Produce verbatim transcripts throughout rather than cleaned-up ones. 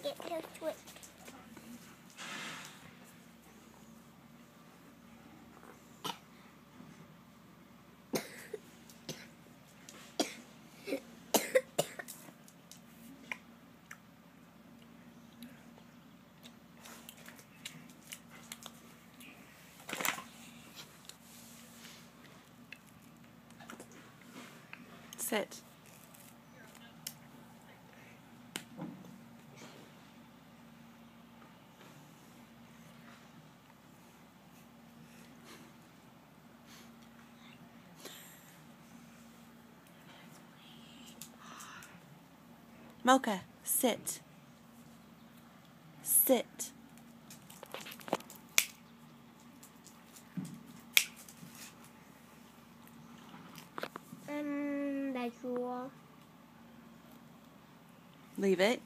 get close to it. Sit. Mocha, sit. Sit. Um, that's cool. Leave it.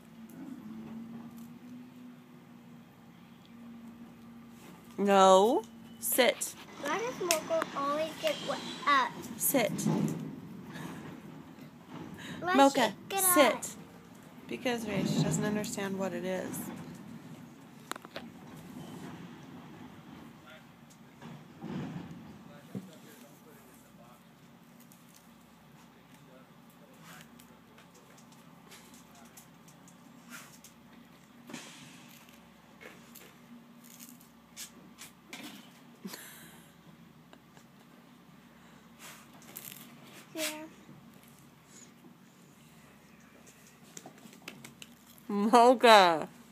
No. Sit. Why does Mocha always get wet up? Sit. Let's Mocha, shake it sit. up. Because Ray, she doesn't understand what it is. Yeah. Mocha.